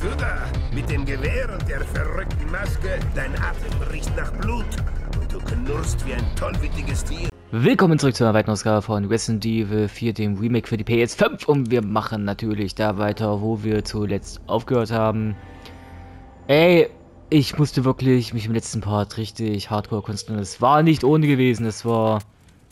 Du da, mit dem Gewehr und der verrückten Maske, dein Atem riecht nach Blut und du knurrst wie ein tollwütiges Tier. Willkommen zurück zu einer weiteren Ausgabe von Resident Evil 4, dem Remake für die PS5. Und wir machen natürlich da weiter, wo wir zuletzt aufgehört haben. Ey, ich musste wirklich mich im letzten Part richtig hardcore konzentrieren. Es war nicht ohne gewesen, es war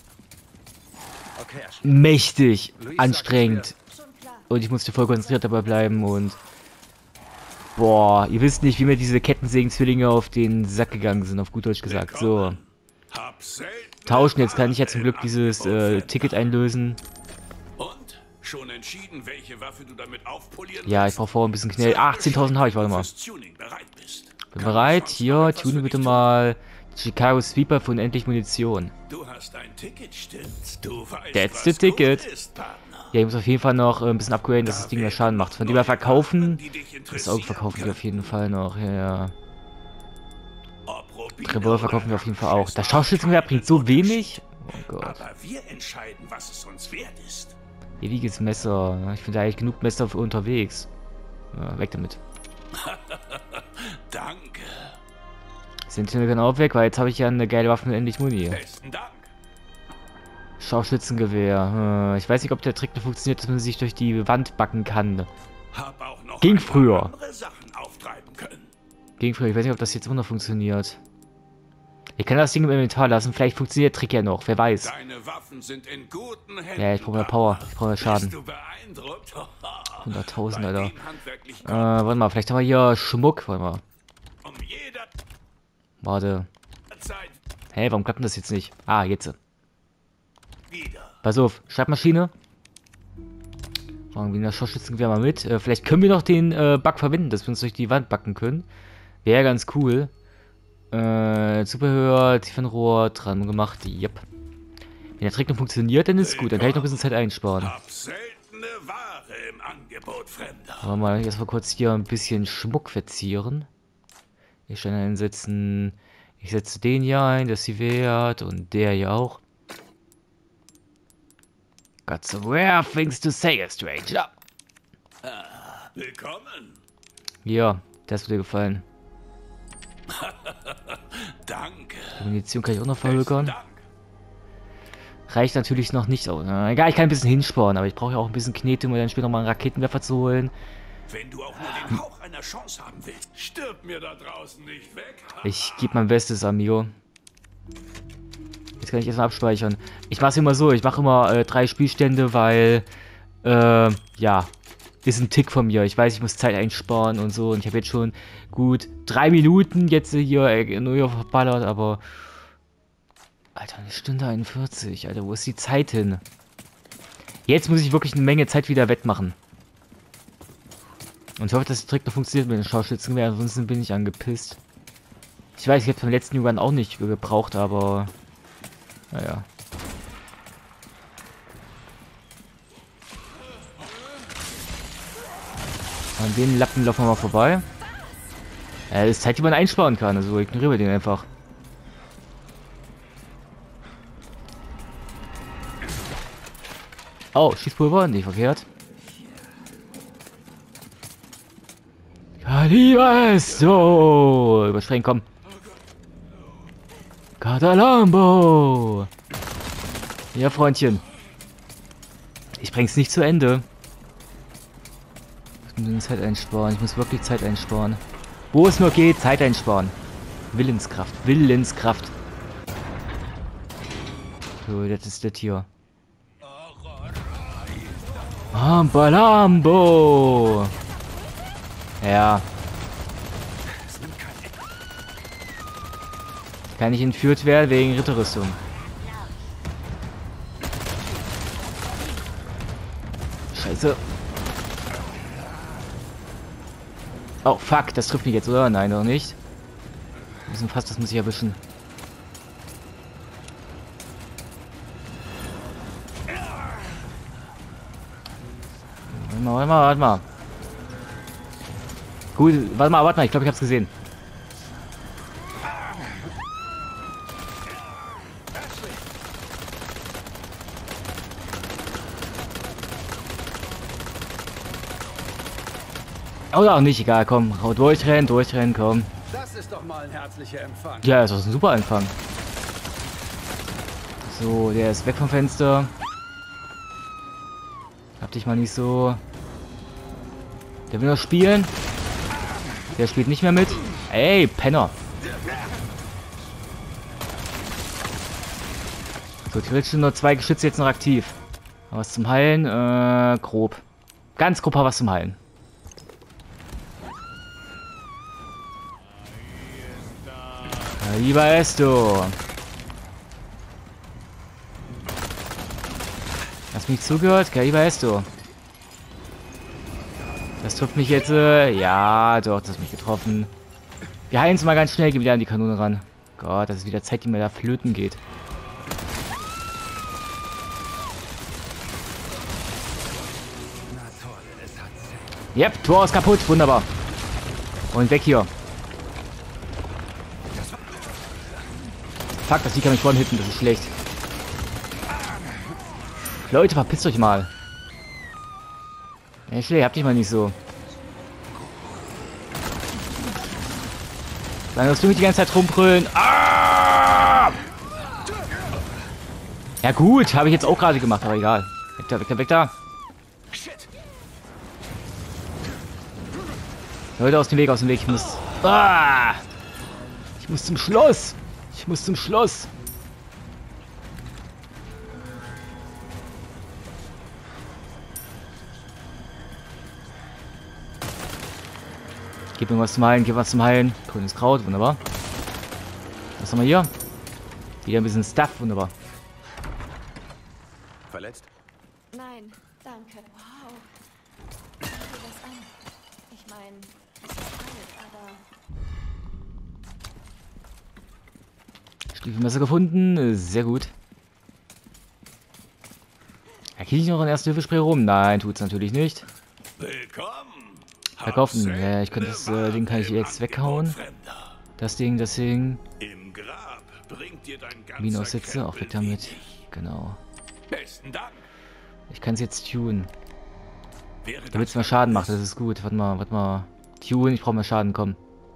mächtig anstrengend. Und ich musste voll konzentriert dabei bleiben und... Boah, ihr wisst nicht, wie mir diese Kettensägen-Zwillinge auf den Sack gegangen sind, auf gut Deutsch gesagt. So. Tauschen, jetzt kann ich ja zum Glück dieses Ticket einlösen. Und? Schon entschieden, welche Waffe du damit aufpolieren Ja, ich brauche vorher ein bisschen Knell. 18.000 habe ich, warte mal. Bin bereit. Hier, tune bitte mal Chicago Sweeper für unendlich Munition. Du hast ein Ticket, stimmt's? Du weißt, That's the ticket. Ja, ich muss auf jeden Fall noch ein bisschen upgraden, dass das Ding mehr Schaden macht. Von dem her verkaufen. Das Auge verkaufen wir auf jeden Fall noch. Ja. Revolver verkaufen wir auf jeden Fall auch. Das Scharfschützengewehr bringt so wenig. Oh Gott. Aber wir entscheiden, was es uns wert ist. Ewiges Messer. Ich finde eigentlich genug Messer für unterwegs. Ja, weg damit. Danke. Sind wir genau weg, weil jetzt habe ich ja eine geile Waffe mit endlich Muni. Besten Dank. Scharfschützengewehr. Ich weiß nicht, ob der Trick noch funktioniert, dass man sich durch die Wand backen kann. Hab auch noch Ging ein paar früher. andere Sachen auftreiben können. Ging früher. Ich weiß nicht, ob das jetzt immer noch funktioniert. Ich kann das Ding im Inventar lassen. Vielleicht funktioniert der Trick ja noch. Wer weiß. Deine Waffen sind in guten Händen. Ja, ich brauche mehr Power. Ich brauche mehr Schaden. Bist du beeindruckt? 100.000, Alter. Handwerklich Warte mal. Vielleicht haben wir hier Schmuck. Warte mal. um jeder Warte. Zeit Hey, warum klappt denn das jetzt nicht? Ah, jetzt. wieder. Pass auf. Schreibmaschine. Machen wir das Scharfschützengewehr mal mit. Vielleicht können wir noch den Bug verwenden, dass wir uns durch die Wand backen können. Wäre ganz cool. Zubehör, Tiefenrohr, dran gemacht. Yep. Wenn der Trick noch funktioniert, dann ist gut. Dann kann ich noch ein bisschen Zeit einsparen. Hab seltene Ware im Angebot, Fremder. Aber mal erstmal kurz hier ein bisschen Schmuck verzieren. Ich kann einsetzen. Ich setze den hier ein, das sie wert. Und der hier auch. Got some rare things to say, stranger. Willkommen. Ja, das wird dir gefallen. Danke. Die Munition kann ich auch noch verhökern. Dank. Reicht natürlich noch nicht. Oh, egal, ich kann ein bisschen hinsparen, aber ich brauche ja auch ein bisschen Knete, um dann später noch mal einen Raketenwerfer zu holen. Wenn du auch nur den Hauch einer Chance haben willst, stirb mir da draußen nicht weg. Ich gebe mein Bestes, amigo. Jetzt kann ich erstmal abspeichern. Ich mache es immer so, ich mache immer 3 Spielstände, weil, ja, ist ein Tick von mir. Ich weiß, ich muss Zeit einsparen und so. Und ich habe jetzt schon gut 3 Minuten jetzt hier nur verballert, aber... Alter, 1 Stunde 41. Alter, wo ist die Zeit hin? Jetzt muss ich wirklich eine Menge Zeit wieder wettmachen. Und ich hoffe, dass der Trick noch funktioniert mit den Scharfschützengewehr, ansonsten bin ich angepisst. Ich weiß, ich habe beim letzten Run auch nicht gebraucht, aber... Naja. An den Lappen laufen wir mal vorbei. Das ist Zeit, die man einsparen kann, also ignorieren wir den einfach. Oh, Schießpulver, nicht verkehrt. Kaliber ist so! Überspringen, komm. Catalambo! Ja, Freundchen. Ich bring's nicht zu Ende. Ich muss Zeit einsparen. Ich muss wirklich Zeit einsparen. Wo es nur geht, Zeit einsparen. Willenskraft. Willenskraft. So, das ist das hier. Lambo! Ja. Kann nicht entführt werden wegen Ritterrüstung. Scheiße. Oh, fuck. Das trifft mich jetzt, oder? Nein, noch nicht. Wir müssen fast, das muss ich erwischen. Warte mal. Gut, warte mal. Ich glaube, ich hab's gesehen. Oder auch nicht, egal, komm. Durchrennen, komm. Das ist doch mal ein herzlicher Empfang. Ja, das ist ein super Anfang. So, der ist weg vom Fenster. Hab dich mal nicht so. Der will noch spielen. Der spielt nicht mehr mit. Ey, Penner. So, theoretisch sind nur 2 Geschütze jetzt noch aktiv. Aber was zum Heilen? Grob. Ganz grob was zum Heilen. Lieber Esto. Hast du mich zugehört? Lieber Esto. Das trifft mich jetzt. Ja, doch, das hat mich getroffen. Wir heilen es mal ganz schnell, gehen wieder an die Kanone ran. Gott, das ist wieder Zeit, die mir da flöten geht. Yep, Tor ist kaputt, wunderbar. Und weg hier. Fuck, das Vieh kann mich one-hitten, das ist schlecht. Leute, verpisst euch mal. Ey, Schley, habt dich mal nicht so. Dann wirst du mich die ganze Zeit rumbrüllen. Ah! Ja gut, habe ich jetzt auch gerade gemacht, aber egal. Weg da, weg da, weg da. Leute, aus dem Weg, aus dem Weg. Ich muss... Ah! Ich muss zum Schloss. Ich muss zum Schloss. Gib mir was zum Heilen, gib was zum Heilen. Grünes Kraut, wunderbar. Was haben wir hier? Wieder ein bisschen Stuff, wunderbar. Verletzt? Nein, danke. Wow. Schau dir das an. Ich meine, es ist alt, aber... Stiefelmesser gefunden, sehr gut. Ja, kriege ich noch ein Erste-Hilfe-Spray rum? Nein, tut's natürlich nicht. Willkommen. Verkaufen. Ja, ich könnte das Ding kann ich jetzt weghauen. Das Ding. Im Grab bringt dir dein ganzer Minenaussitze, auch weg Krempel damit. wie dich. Genau. Besten Dank. Ich kann es jetzt tunen. Wäre Damit es mehr Schaden macht, das ist gut. Warte mal. Tune, ich brauche mehr Schaden, komm.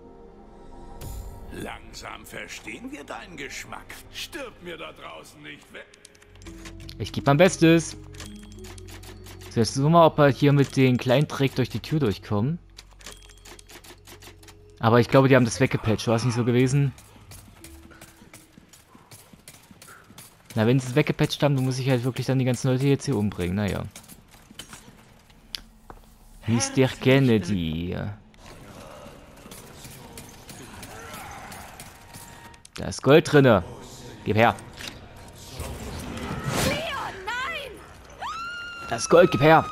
Langsam verstehen wir deinen Geschmack. Stirb mir da draußen nicht weg. Ich gebe mein Bestes. So, jetzt suchen wir mal, ob wir hier mit den kleinen Dreck durch die Tür durchkommen. Aber ich glaube, die haben das weggepatcht. War es nicht so gewesen? Na, wenn sie es weggepatcht haben, dann muss ich halt wirklich dann die ganzen Leute jetzt hier umbringen. Naja. Mr. Kennedy. Da ist Gold drinne. Gib her. Das Gold, gib her.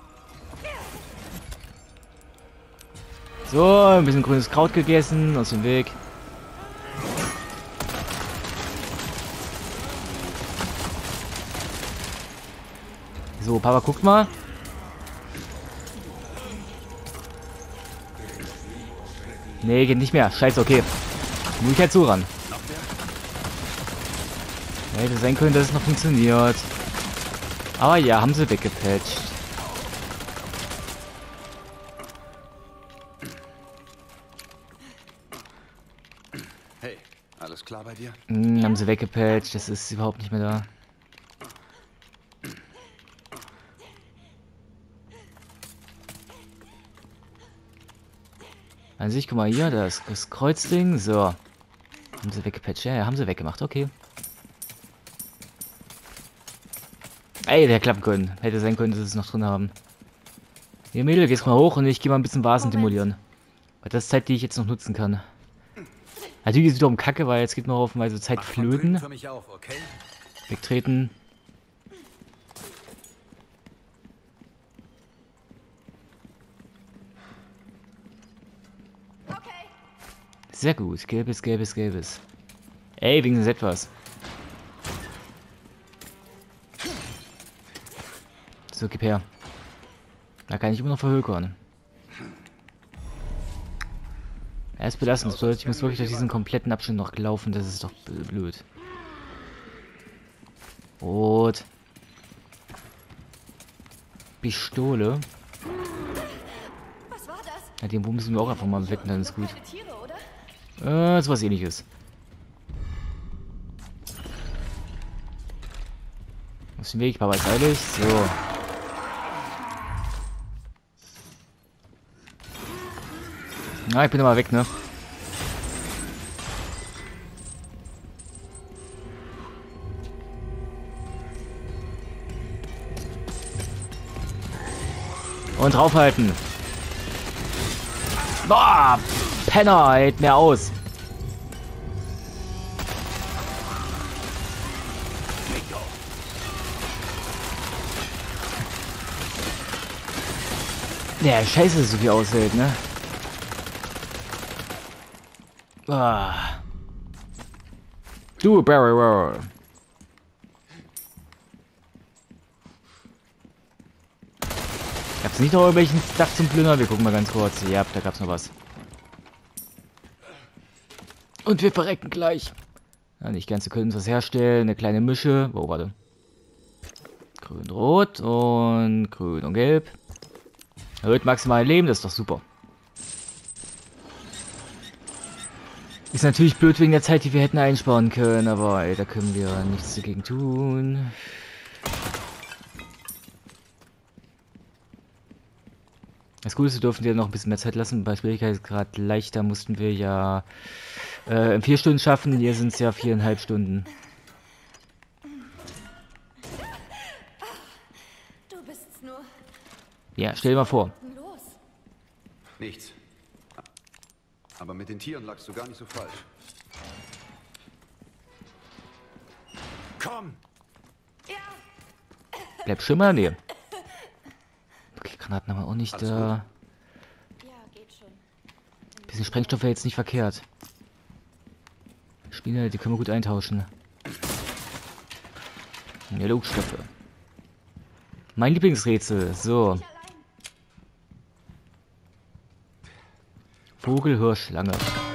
So, ein bisschen grünes Kraut gegessen, aus dem Weg. So, Papa, guckt mal. Nee, geht nicht mehr. Scheiße, okay. Muss ich halt so ran. Hätte sein können, dass es noch funktioniert. Aber ja, haben sie weggepatcht. Hey, alles klar bei dir? Haben sie weggepatcht, das ist überhaupt nicht mehr da. An sich, guck mal hier, das Kreuzding. So. Haben sie weggepatcht? Ja, haben sie weggemacht, okay. Ey, der klappen können. Hätte sein können, dass sie es noch drin haben. Hier, Mädel, gehst mal hoch und ich gehe mal ein bisschen Vasen demolieren. Weil das ist Zeit, die ich jetzt noch nutzen kann. Natürlich ist es wiederum kacke, weil jetzt geht noch haufenweise Zeit flöten. Für mich auf, okay? Wegtreten. Sehr gut. Gelbes, gelbes, gelbes. Ey, wenigstens etwas. So, gib her. Da kann ich immer noch verhökern. Er ist belastend. Ich muss wirklich durch diesen kompletten Abschnitt noch laufen. Das ist doch blöd. Rot. Pistole. Was war das? Ja, den Bogen müssen wir auch einfach mal wecken, dann ist gut. Keine Tiere, oder? Sowas ähnliches. Aus dem Weg, Papa ist eilig. So. Na, ich bin immer weg, ne? Und draufhalten. Boah, Penner, hält mehr aus. Ja, scheiße, so viel aushält, ne? Ah. Du, Barry. Gab's nicht noch irgendwelchen Stuff zum Plündern? Wir gucken mal ganz kurz. Ja, da gab's noch was. Und wir verrecken gleich. Ja, nicht ganz, wir können uns was herstellen. Eine kleine Mische. Oh, warte. Grün, rot und grün und gelb. Erhöht maximal Leben, das ist doch super. Ist natürlich blöd wegen der Zeit, die wir hätten einsparen können, aber ey, da können wir nichts dagegen tun. Das Gute ist, wir dürfen dir noch ein bisschen mehr Zeit lassen. Bei Schwierigkeitsgrad leichter mussten wir ja in 4 Stunden schaffen. Hier sind es ja 4,5 Stunden. Du bist's nur. Ja, stell dir mal vor. Los. Nichts. Aber mit den Tieren lagst du gar nicht so falsch. Komm! Ja. Bleib schon mal näher. Okay, Granaten haben wir auch nicht Alles da. Ja, geht schon. Bisschen Sprengstoff wäre jetzt nicht verkehrt. Spieler, die können wir gut eintauschen. Ja, Logstoffe. Mein Lieblingsrätsel. So. Vogel, Hirsch, Schlange.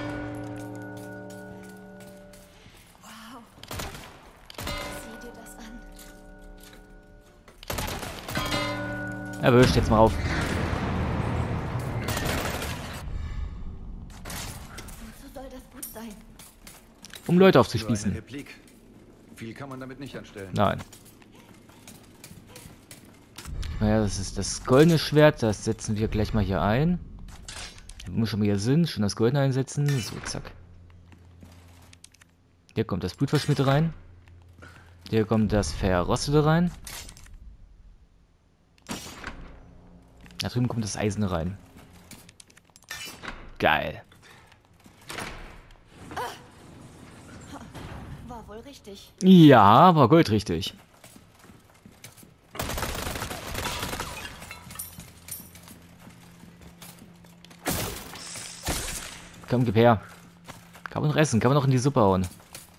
Wow. Sieh dir das an. Erwischt, jetzt mal auf. Wozu soll das gut sein? Um Leute Nur eine aufzuspießen. Replik. Viel kann man damit nicht anstellen. Nein. Naja, das ist das goldene Schwert. Das setzen wir gleich mal hier ein. Wo wir schon mal hier sind, schon das Goldene einsetzen. So, zack. Hier kommt das Blutverschmierte rein. Hier kommt das Verrostete rein. Da drüben kommt das Eisene rein. Geil. War wohl richtig. Ja, war goldrichtig. Komm, gib her. Kann man noch essen, kann man noch in die Suppe hauen.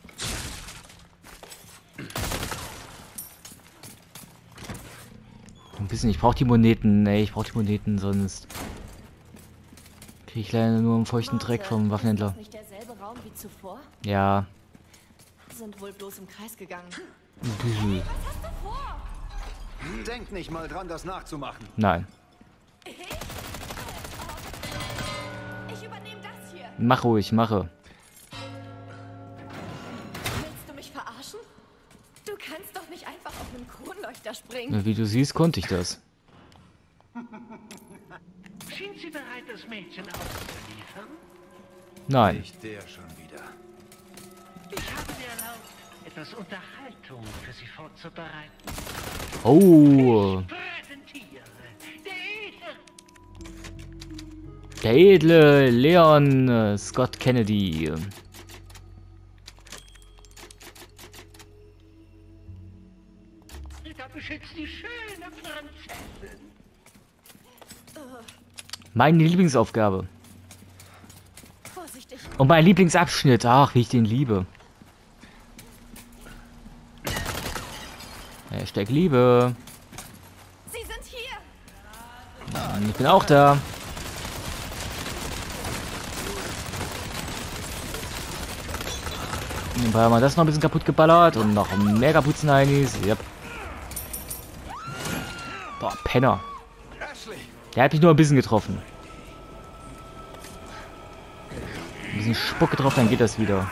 Ein bisschen, ich brauche die Moneten. Nee, ich brauche die Moneten, sonst kriege ich leider nur einen feuchten Dreck vom Waffenhändler. Ist das nicht derselbe Raum wie zuvor? Ja. Sind wohl bloß im Kreis gegangen. Ein bisschen. Was hast du vor? Denk nicht mal dran, das nachzumachen. Nein. Ich übernehme das hier. Mach ruhig, mache. Willst du mich verarschen? Du kannst doch nicht einfach auf einen Kronleuchter springen. Wie du siehst, konnte ich das. Sind Sie bereit, das Mädchen auszuliefern? Nein. Nicht der schon wieder. Ich habe mir erlaubt, etwas Unterhaltung für Sie vorzubereiten. Oh. Präsentiere der Der edle Leon Scott Kennedy. Da beschützt die schöne Prinzessin. Meine Lieblingsaufgabe. Vorsichtig. Und mein Lieblingsabschnitt. Ach, wie ich den liebe. Hashtag Liebe. Sie sind hier. Ich bin auch da. Nebenbei haben wir das noch ein bisschen kaputt geballert und noch mehr Kapuzen-Heinis. Yep. Boah, Penner. Ashley! Der hat mich nur ein bisschen getroffen. Ein bisschen Spucke drauf, dann geht das wieder.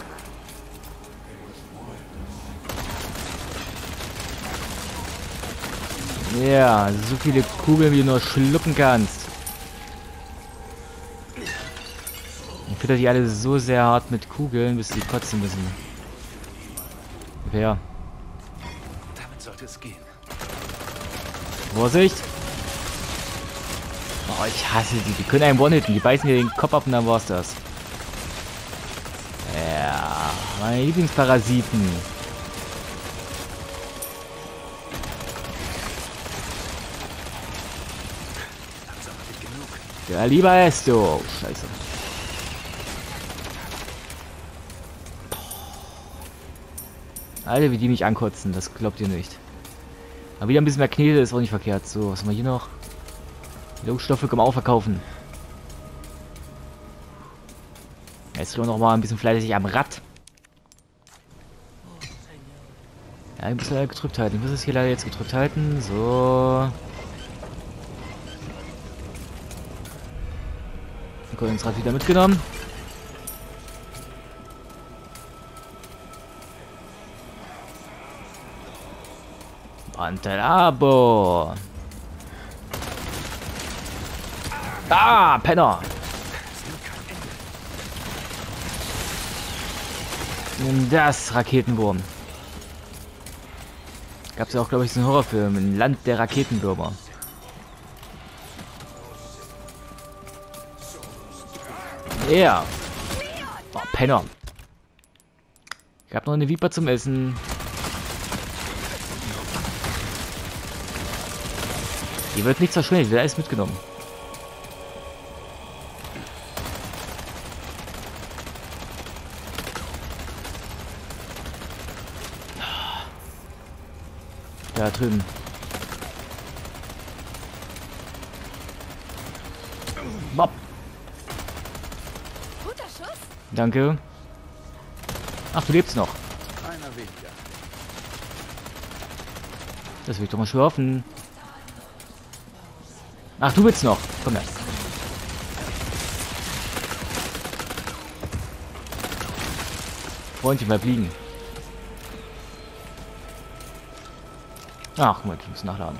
Ja, so viele Kugeln, wie du nur schlucken kannst. Ich fütter die alle so sehr hart mit Kugeln, bis sie kotzen müssen. Ja. Damit sollte es gehen. Vorsicht! Oh, ich hasse die. Die können einen One-Hitten. Die beißen mir den Kopf ab und dann war's das. Ja, meine Lieblingsparasiten. Langsam hab ich genug. Ja, lieber Esto. Oh, scheiße. Alter, wie die mich ankotzen. Das glaubt ihr nicht. Aber wieder ein bisschen mehr Knete ist auch nicht verkehrt. So, was haben wir hier noch? Lohnstoffe können wir auch verkaufen. Jetzt sind wir noch mal ein bisschen fleißig am Rad. Ja, ich muss leider gedrückt halten. Ich muss es hier leider jetzt gedrückt halten. So. Das Rad wieder mitgenommen. Pantelabo. Ah, Penner. Nimm das, Raketenwurm. Gab's ja auch, glaube ich, so einen Horrorfilm, ein Land der Raketenwürmer. Ja. Yeah. Oh, Penner. Ich hab noch eine Viper zum Essen. Die wird nicht verschwendet, die wird alles mitgenommen. Da drüben. Bob. Guter Schuss. Danke. Ach, du lebst noch. Einer weniger. Das will ich doch mal schwörfen. Ach, du willst noch. Komm her. Freundchen, bleib liegen. Ach, guck mal, ich muss nachladen.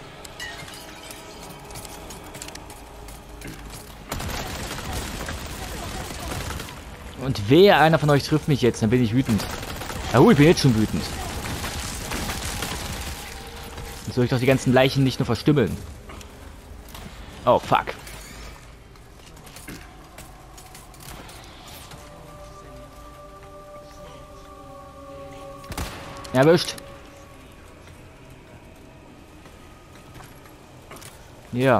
Und wer einer von euch trifft mich jetzt, dann bin ich wütend. Oh, ich bin jetzt schon wütend. Jetzt soll ich doch die ganzen Leichen nicht nur verstümmeln. Oh, fuck. Erwischt. Ja.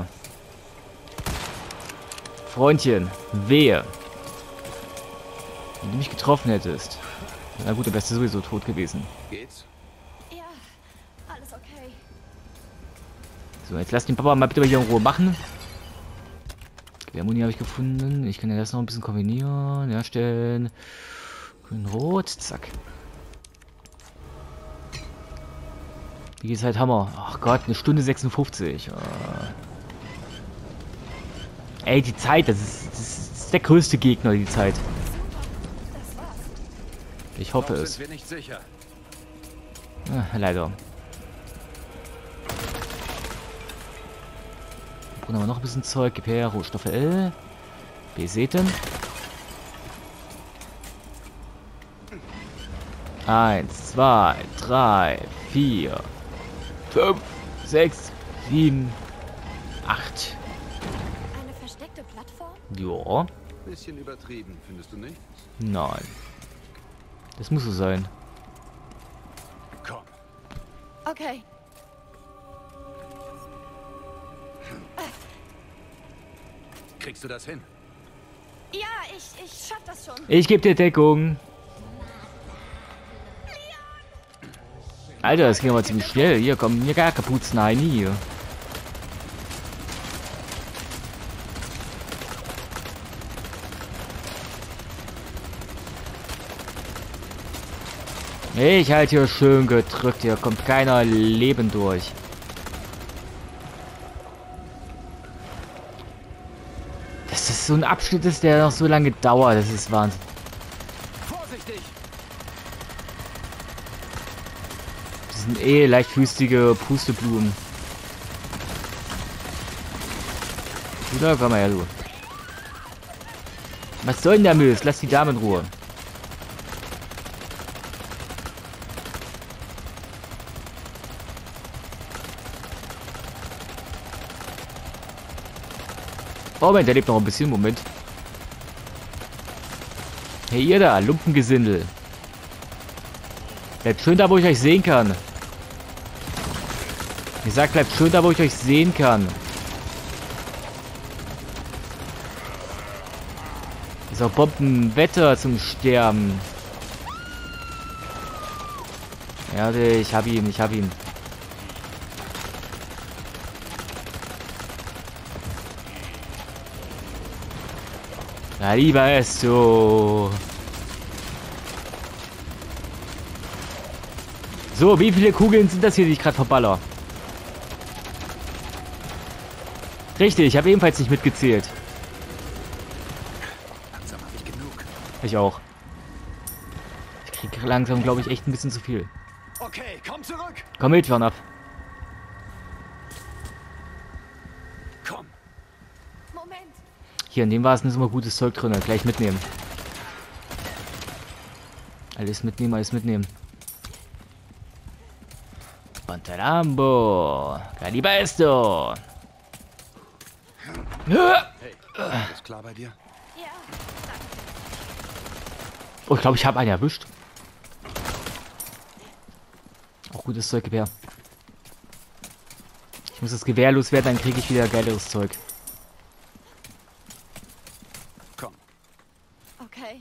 Freundchen, wehe. Wenn du mich getroffen hättest. Na gut, dann wärst du sowieso tot gewesen. Geht's? Ja, alles okay. So, jetzt lass den Papa mal bitte hier in Ruhe machen. Gewehrmuni habe ich gefunden. Ich kann ja das noch ein bisschen kombinieren. Herstellen. Grün-Rot. Zack. Wie geht's halt Hammer? Ach Gott, 1 Stunde 56. Ey, die Zeit, das ist der größte Gegner, die Zeit. Das war's. Ich hoffe Noch es. sind wir nicht sicher. Leider. Brauchen wir noch ein bisschen Zeug. Gib her, Rohstoffe L. Beseten. 1, 2, 3, 4, 5, 6, 7, 8. Eine versteckte Plattform? Ja. Bisschen übertrieben, findest du nicht? Nein. Das muss so sein. Komm. Okay. Kriegst du das hin? Ja, ich schaff das schon. Ich gebe dir Deckung. Alter, das ging aber ziemlich schnell. Hier kommen mir gar Kapuzen rein hier. Ich halte hier schön gedrückt. Hier kommt keiner Leben durch. Das ist so ein Abschnitt ist, der noch so lange dauert. Das ist Wahnsinn. Vorsichtig! Das sind leichtfüßige Pusteblumen. Oder? Komm mal her, du. Was soll denn der Mist? Lass die Dame in Ruhe. Moment, der lebt noch ein bisschen. Moment. Hey, ihr da, Lumpengesindel. Bleibt schön da, wo ich euch sehen kann. Ich sag, bleibt schön da, wo ich euch sehen kann. Ist auch Bombenwetter zum Sterben. Ja, ich hab ihn, ich hab ihn. Na, lieber ist so. So, wie viele Kugeln sind das hier, die ich gerade verballer? Richtig, ich habe ebenfalls nicht mitgezählt. Langsam habe ich genug. Ich auch. Ich krieg langsam, glaube ich, echt ein bisschen zu viel. Okay, komm zurück! Komm mit, Fern ab. Komm! Moment. Hier, in dem Vasen ist immer gutes Zeug drin. Gleich mitnehmen. Alles mitnehmen, alles mitnehmen. Pantalambo. Calibasto. Hey, alles klar bei dir? Ja, Oh, ich glaube, ich habe einen erwischt. Auch gutes Zeug, Gewehr. Ich muss das Gewehr loswerden, dann kriege ich wieder geileres Zeug. Komm. okay.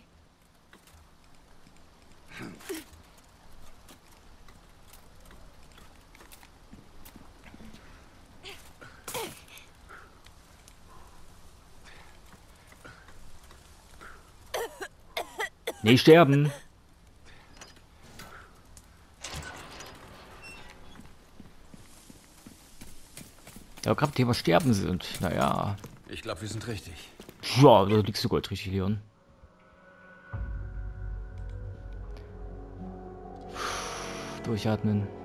Nicht sterben. Ja, gerade Thema Sterben sind. Naja. Ich glaube, wir sind richtig. Ja, da liegst du Gold richtig, Leon. Durchatmen.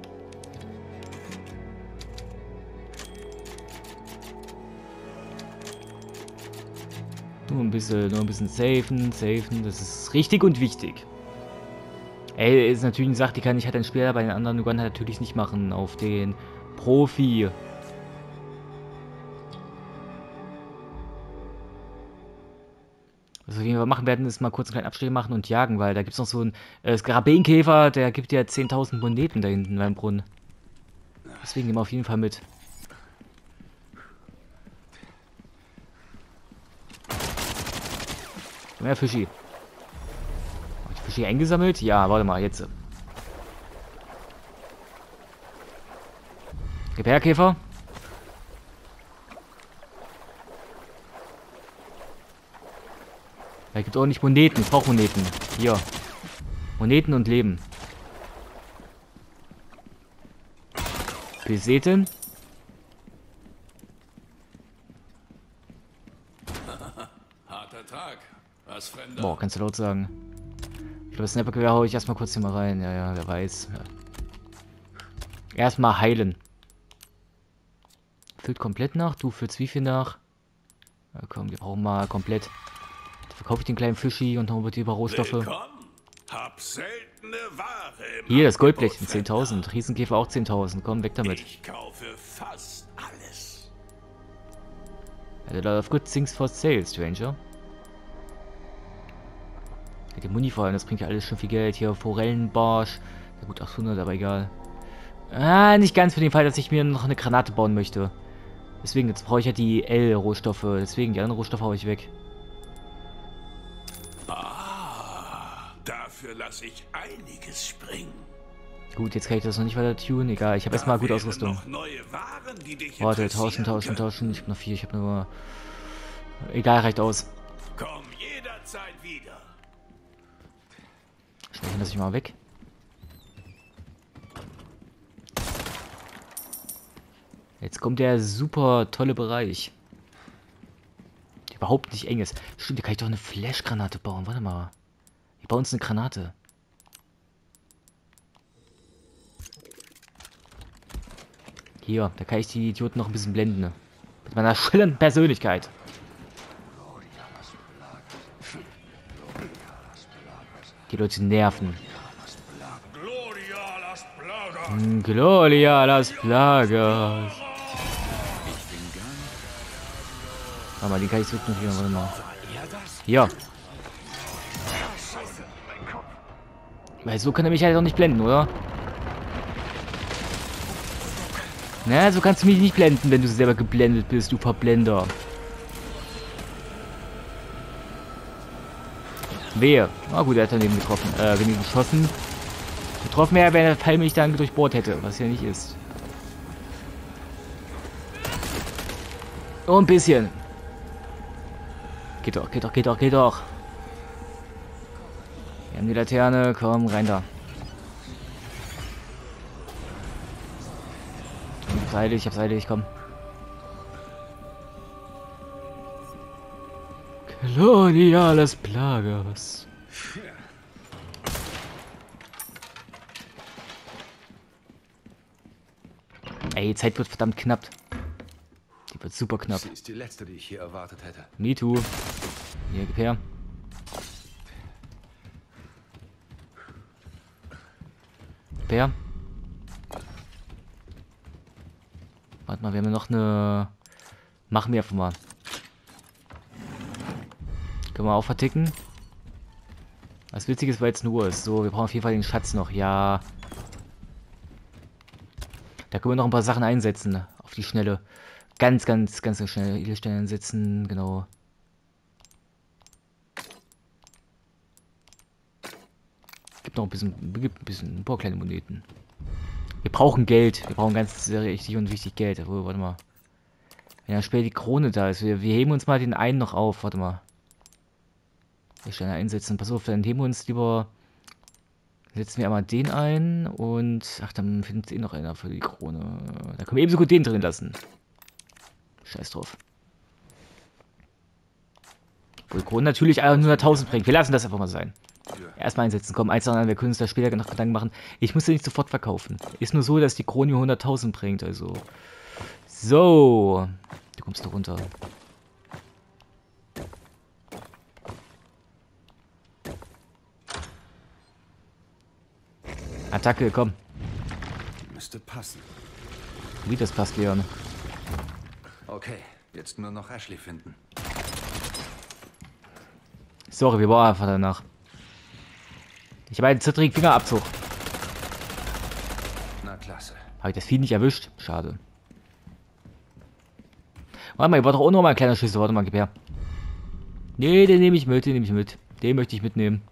Nur ein bisschen safen. Das ist richtig und wichtig. Ey, ist natürlich eine Sache, die kann ich halt ein Spieler bei den anderen Uganda natürlich nicht machen. Auf den Profi. Also, wie wir machen werden, ist mal kurz einen kleinen Abstecher machen und jagen, weil da gibt es noch so einen Skarabäenkäfer, der gibt ja 10.000 Moneten da hinten beim Brunnen. Deswegen nehmen wir auf jeden Fall mit. Mehr Fischi. Hab ich Fischi eingesammelt? Ja, warte mal, jetzt. Gib her, Käfer. Da gibt auch nicht Moneten. Ich brauche Moneten. Hier. Moneten und Leben. Peseten. Harter Tag. Was, Fremder? Boah, kannst du laut sagen. Ich glaube, das Sniper-Gewehr hau ich erstmal kurz hier mal rein. Ja, wer weiß. Ja. Erstmal heilen. Füllt komplett nach. Du füllst wie viel nach? Ja, komm, wir brauchen mal komplett. Dann verkaufe ich den kleinen Fischi und dann wird über Rohstoffe. Willkommen. Hab seltene Ware im Hier, das Goldblech, Angebot, 10.000. Riesenkäfer auch 10.000. Komm, weg damit. Ich kaufe fast alles. A lot of good things for sale, Stranger. Die Muni vor allem, das bringt ja alles schon viel Geld. Hier, Forellenbarsch. Ja gut, 800, aber egal. Ah, nicht ganz für den Fall, dass ich mir noch eine Granate bauen möchte. Deswegen, jetzt brauche ich ja die L-Rohstoffe. Deswegen, die anderen Rohstoffe hau ich weg. Dafür lasse ich einiges springen. Gut, jetzt kann ich das noch nicht weiter tunen. Egal, ich habe erstmal gute Ausrüstung. Noch neue Waren, die dich Warte, interessieren tauschen. können. Ich habe noch 4, ich habe nur... Egal, reicht aus. Komm jederzeit wieder. Schmeißen lasse ich mal weg. Jetzt kommt der super tolle Bereich. überhaupt nicht eng ist. Stimmt, da kann ich doch eine Flashgranate bauen. Warte mal. Ich baue uns eine Granate. Hier, da kann ich die Idioten noch ein bisschen blenden. Ne? Mit meiner schillernden Persönlichkeit. Die Leute nerven. Gloria las Plagas. Gloria las Plagas. Warte mal, den kann ich zurücknehmen. Warte mal. Hier. Weil so kann er mich halt auch nicht blenden, oder? Na, so kannst du mich nicht blenden, wenn du selber geblendet bist, du Verblender. Wehe. Ah gut, er hat daneben getroffen. Wenn ihn geschossen. Getroffen wäre, wenn der Pfeil mich dann durchbohrt hätte, was ja nicht ist. Oh, ein bisschen. Geht doch, geht doch, geht doch, geht doch. Wir haben die Laterne, komm, rein da. Ich hab's eilig, komm. Gloria las Plagas. Ey, die Zeit wird verdammt knapp. Die wird super knapp. Sie ist die letzte, die ich hier erwartet hätte. Me too. Hier, gib her. Gib her. Warte mal, wir haben ja noch eine... Machen wir einfach mal. Können wir auch verticken. Was Witziges, weil jetzt nur ist. So, wir brauchen auf jeden Fall den Schatz noch. Ja. Da können wir noch ein paar Sachen einsetzen. Auf die Schnelle. Ganz schnell. Edelsteine einsetzen. Genau. Gibt noch ein paar kleine Moneten. Wir brauchen Geld. Wir brauchen ganz richtig und wichtig Geld. Oh, warte mal. Wenn dann später die Krone da ist. Wir heben uns mal den einen noch auf. Warte mal. Wir Steine einsetzen. Pass auf, dann heben wir uns lieber. Setzen wir einmal den ein. Und. Ach, dann findet eh noch einer für die Krone. Da können wir ebenso gut den drin lassen. Scheiß drauf. Obwohl die Krone natürlich 100.000 bringt. Wir lassen das einfach mal sein. Erstmal einsetzen. Komm, eins an, wir können uns da später noch Gedanken machen. Ich muss ja nicht sofort verkaufen. Ist nur so, dass die Krone 100.000 bringt, also. So. Du kommst da runter. Attacke, komm. Müsste passen. Wie das passt, Leon. Okay, jetzt nur noch Ashley finden. Sorry, wir brauchen einfach danach. Ich habe einen zittrigen Fingerabzug. Na klasse. Habe ich das Vieh nicht erwischt? Schade. Warte mal, hier war doch auch noch mal ein kleiner Schlüssel. Warte mal, gib her. Nee, den nehme ich mit, den nehme ich mit. Den möchte ich mitnehmen.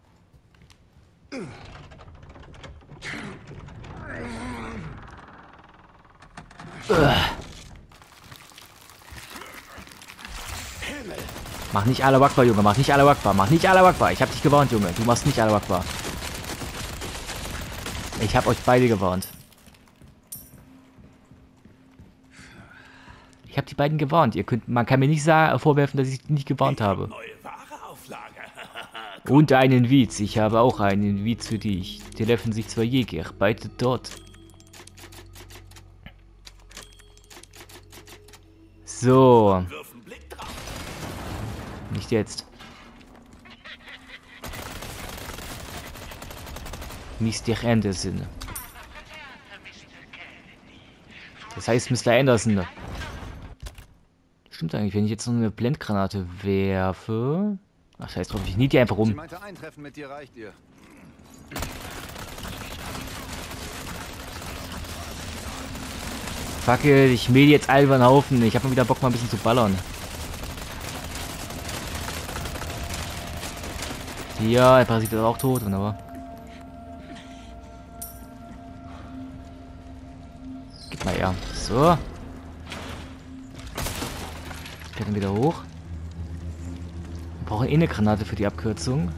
Mach nicht alle Wakbar, Junge. Mach nicht alle Wakbar. Mach nicht alle Wakbar. Ich hab dich gewarnt, Junge. Du machst nicht alle Wakbar. Ich hab euch beide gewarnt. Ich hab die beiden gewarnt. Man kann mir nicht vorwerfen, dass ich die nicht gewarnt habe. Neue Ware auf Lager. Und einen Wietz. Ich habe auch einen Wietz für dich. Die treffen sich zwei Jäger. Beide dort. So. Wirf einen Blick drauf. Nicht jetzt. Mr. Anderson. Das heißt Mr. Anderson. Stimmt eigentlich, wenn ich jetzt noch eine Blendgranate werfe. Ach scheiß drauf, ich nied die einfach Sie um. meinte, ein Treffen mit dir reicht ihr. Fuck it, ich mähe jetzt alle über den Haufen. Ich habe mal wieder Bock, mal ein bisschen zu ballern. Ja, der Parasit ist auch tot, wunderbar. Gib mal her. So. Klettern wieder hoch. Wir brauchen eh eine Granate für die Abkürzung.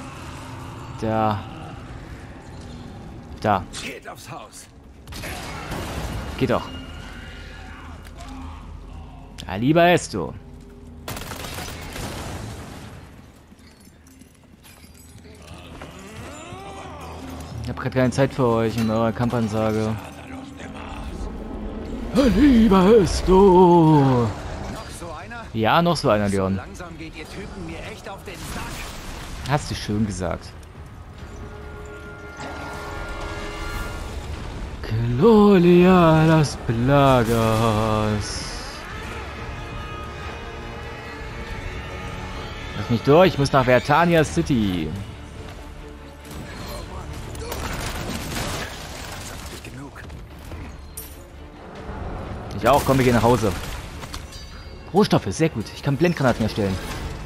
Da. Geht aufs Haus. Geht doch. Ja, lieber Esto. Ich habe gerade keine Zeit für euch in eurer Kampfansage. Lieber Esto. Noch so einer? Ja, noch so einer, Leon. Langsam geht ihr Typen mir echt auf den Sack. Hast du schön gesagt. Gloria las Plagas. Lass mich durch, ich muss nach Vertania City. Genug. Ich auch, komm, wir gehen nach Hause. Rohstoffe, sehr gut. Ich kann Blendgranaten erstellen.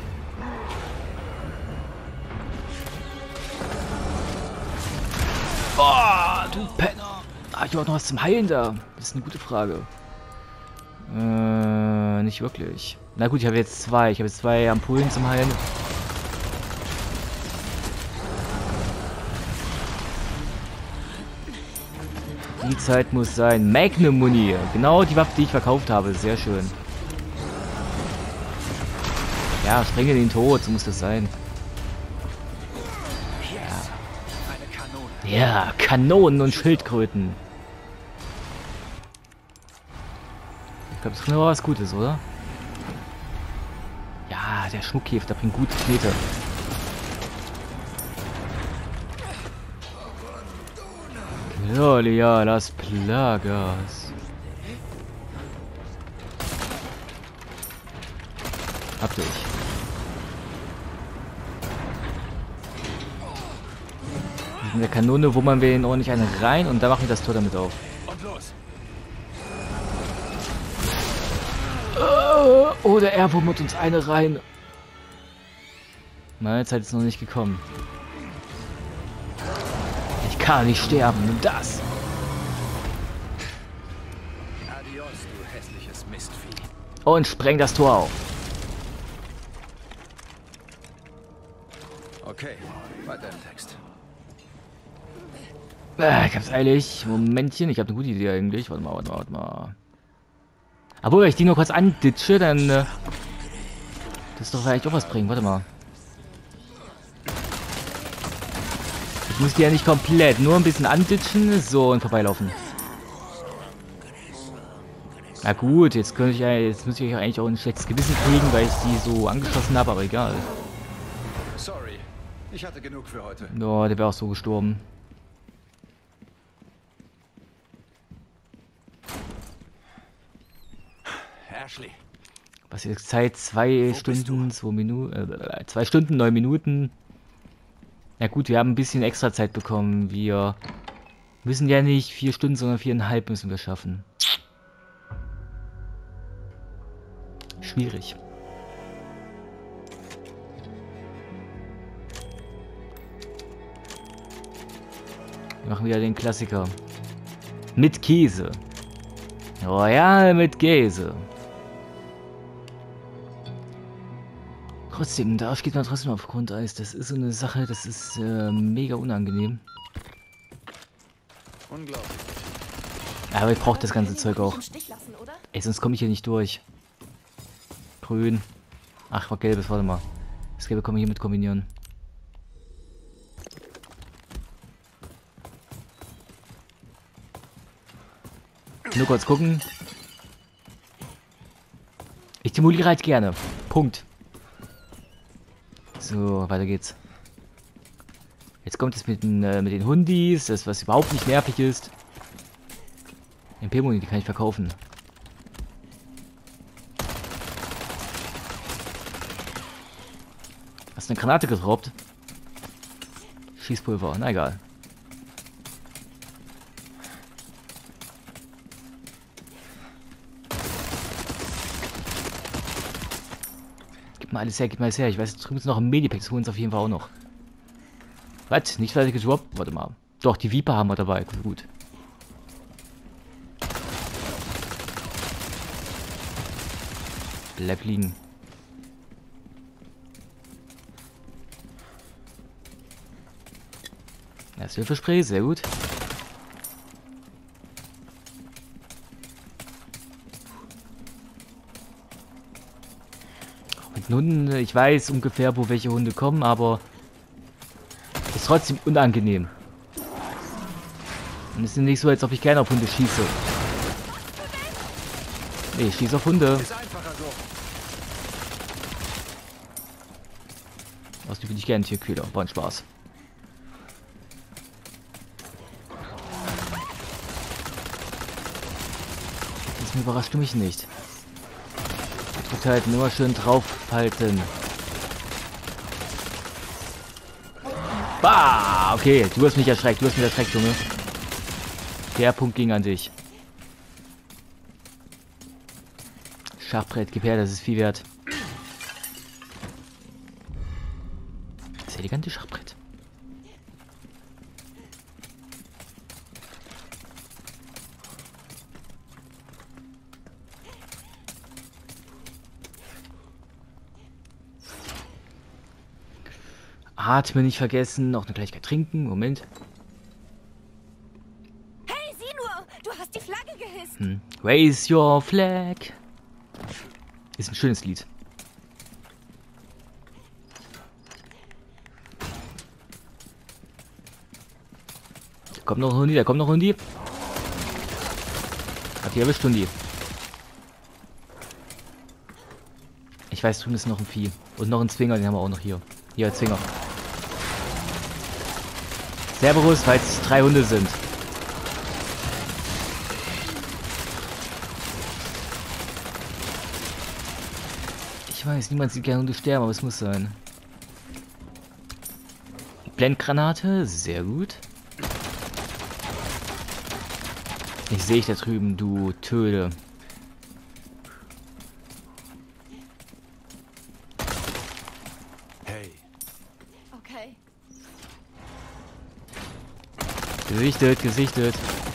Boah, du Penner. Ah, ich habe auch noch was zum Heilen da. Das ist eine gute Frage. Nicht wirklich. Na gut, ich habe jetzt zwei. Ich habe jetzt 2 Ampullen zum Heilen. Die Zeit muss sein. Magnum Muni. Genau die Waffe, die ich verkauft habe. Sehr schön. Ja, sprenge den Tod. So muss das sein. Ja, Kanonen und Schildkröten. Ich glaube, das ist nur was Gutes, oder? Ja, der Schmuckkäfer, der bringt gute Knete. Gloria las Plagas. Hab dich. Mit der Kanone wummern wir den ordentlich eine rein und da machen wir das Tor damit auf. Und los. Oder er wummert uns eine rein. Meine Zeit ist noch nicht gekommen. Ich kann nicht sterben, nimm das. Adios, du hässliches Mistvieh. Und spreng das Tor auf. Okay, weiter im Text. Ich hab's eilig. Momentchen, ich habe eine gute Idee eigentlich. Warte mal. Obwohl, wenn ich die nur kurz anditsche, dann... das ist doch vielleicht auch was bringen. Warte mal. Ich muss die ja nicht komplett, nur ein bisschen anditschen. So, und vorbeilaufen. Na gut, jetzt muss ich eigentlich auch ein schlechtes Gewissen kriegen, weil ich die so angeschossen habe, aber egal. Sorry, ich hatte genug für heute. Ja, der wäre auch so gestorben. Ashley. Was ist Zeit? 2 Stunden, 2 Minuten, 2 Stunden, 9 Minuten. Ja gut, wir haben ein bisschen extra Zeit bekommen. Wir müssen ja nicht 4 Stunden, sondern 4,5 müssen wir schaffen. Schwierig. Wir machen wieder den Klassiker. Mit Käse. Royal mit Käse. Trotzdem, da steht man trotzdem auf Grundeis. Das ist so eine Sache, das ist mega unangenehm. Unglaublich. Aber ich brauche das ganze Zeug auch. Im Stich lassen, oder? Ey, sonst komme ich hier nicht durch. Grün. Ach, war gelbes, warte mal. Das gelbe kann man hier mit kombinieren. Nur kurz gucken. Ich simuliere halt gerne. Punkt. So, weiter geht's. Jetzt kommt es mit den Hundis, das was überhaupt nicht nervig ist. MP-Muni, die kann ich verkaufen. Hast du eine Granate gedroppt? Schießpulver, na egal. Gib mal alles her, gib mal alles her. Ich weiß, drüben ist noch ein Medipack, das holen wir uns auf jeden Fall auch noch. Was? Nicht fertig gedroppt? Warte mal. Doch, die Viper haben wir dabei. Gut. Bleib liegen. Das Hilfespray, sehr gut. Hunden, ich weiß ungefähr, wo welche Hunde kommen, aber ist trotzdem unangenehm. Und es ist nicht so, als ob ich gerne auf Hunde schieße. Nee, ich schieße auf Hunde. Ist einfacher so. Außerdem bin ich gerne Tierkühler. War ein Spaß. Das überrascht mich nicht. Drückt halt nur schön draufhalten. Bah! Okay, du hast mich erschreckt, Junge. Der Punkt ging an dich. Schachbrett, gib her, das ist viel wert. Das elegante Schachbrett. Atmen nicht vergessen, noch eine Kleinigkeit trinken. Moment. Hey, sieh nur! Du hast die Flagge gehisst! Raise your flag. Ist ein schönes Lied. Da kommt noch ein Hundi, Hat die erwischt, Hundi. Ich weiß, drüben ist noch ein Vieh. Und noch ein Zwinger, den haben wir auch noch hier. Hier, Zwinger. Sehr bewusst, weil es 3 Hunde sind. Ich weiß, niemand sieht gerne Hunde sterben, aber es muss sein. Blendgranate, sehr gut. Ich sehe dich da drüben, du Töle. Hey. Okay. Gesichtet.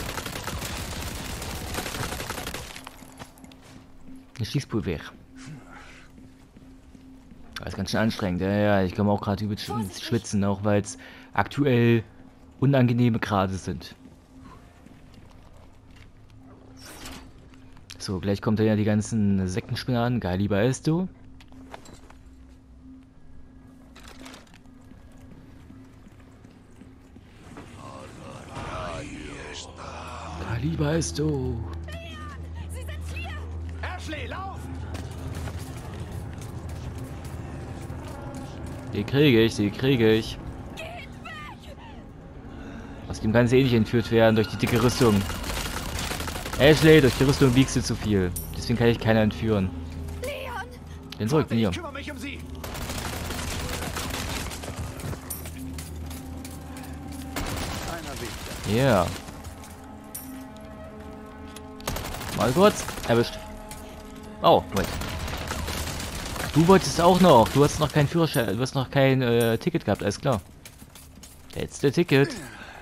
Eine Schießpulver. Das ist ganz schön anstrengend. Ja, ich komme auch gerade übel ins Schwitzen, auch weil es aktuell unangenehme Grade sind. So, gleich kommt dann ja die ganzen Sektenspinner an. Geil, lieber Esto. Lieber ist du. Sie sind hier! Ashley, lauf! Die kriege ich. Aus dem kann sie eh nicht entführt werden durch die dicke Rüstung. Ashley, durch die Rüstung wiegst du zu viel. Deswegen kann ich keiner entführen. Leon! Den zurück, Ich hier. kümmere mich um sie. Einer weniger. Yeah. Mal kurz. Erwischt. Oh, Moment. Du wolltest auch noch. Du hast noch keinen Führerschein. Du hast noch kein Ticket gehabt, alles klar. Letzte Ticket.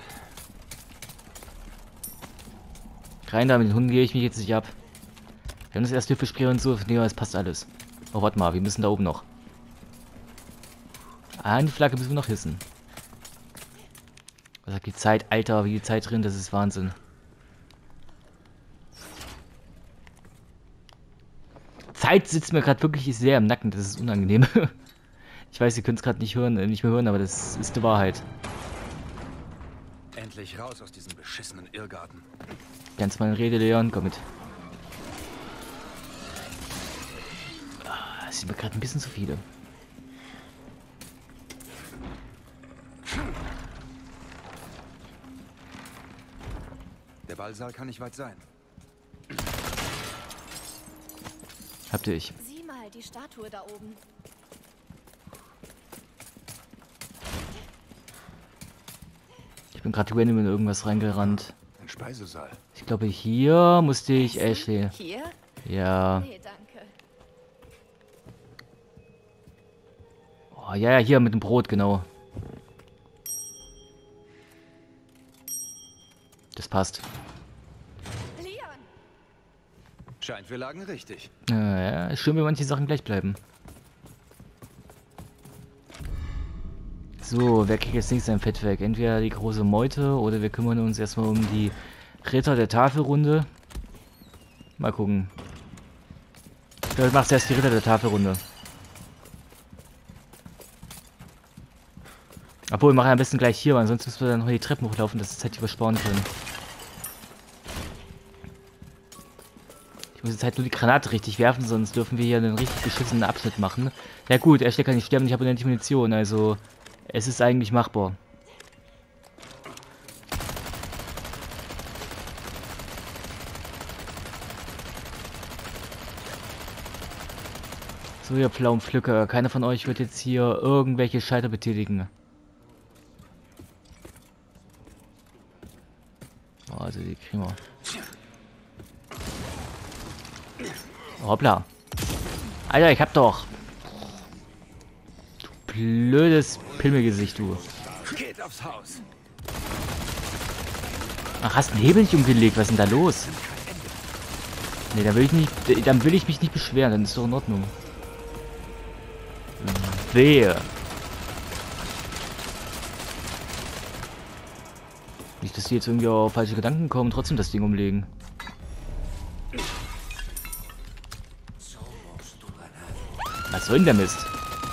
Rein da, mit den Hunden gehe ich mich jetzt nicht ab. Wir haben das erste Hilfespray und so. Nee, es passt alles. Oh, warte mal, wir müssen da oben noch. Eine Flagge müssen wir noch hissen. Was sagt die Zeit? Alter, wie die Zeit drin, das ist Wahnsinn. Zeit sitzt mir gerade wirklich sehr im Nacken, das ist unangenehm. Ich weiß, ihr könnt es gerade nicht mehr hören, aber das ist die Wahrheit. Endlich raus aus diesem beschissenen Irrgarten. Ganz mal in Rede, Leon, komm mit. Das sind mir gerade ein bisschen zu viele. Der Ballsaal kann nicht weit sein. Habt ihr ich. Sieh mal, die Statue da oben. Ich bin gerade random in irgendwas reingerannt. Ein Speisesaal. Ich glaube, hier musste ich Ashley. Hier? Ja. Nee, danke. Oh, ja, hier mit dem Brot, genau. Das passt. Leon! Scheint, wir lagen richtig. Ja, ist schön, wenn manche Sachen gleich bleiben. So, wer kriegt jetzt nicht sein Fett weg? Entweder die große Meute oder wir kümmern uns erstmal um die Ritter der Tafelrunde. Mal gucken. Ich glaube, du machst erst die Ritter der Tafelrunde. Obwohl, wir machen am besten gleich hier, weil sonst müssen wir dann noch die Treppen hochlaufen, dass wir Zeit überspawnen können. Ich muss jetzt halt nur die Granate richtig werfen, sonst dürfen wir hier einen richtig beschissenen Abschnitt machen. Ja gut, Ashley kann nicht sterben, ich habe unendlich Munition, also es ist eigentlich machbar. So, ihr Pflaumenpflücker, keiner von euch wird jetzt hier irgendwelche Schalter betätigen. Oh, also die kriegen wir. Hoppla. Alter, ich hab doch. Du blödes Pimmelgesicht, du. Geht aufs Haus. Ach, hast einen Hebel nicht umgelegt? Was ist denn da los? Nee, dann will ich mich nicht beschweren, dann ist doch in Ordnung. Wehe. Nicht, dass die jetzt irgendwie auf falsche Gedanken kommen und trotzdem das Ding umlegen. Was soll denn der Mist?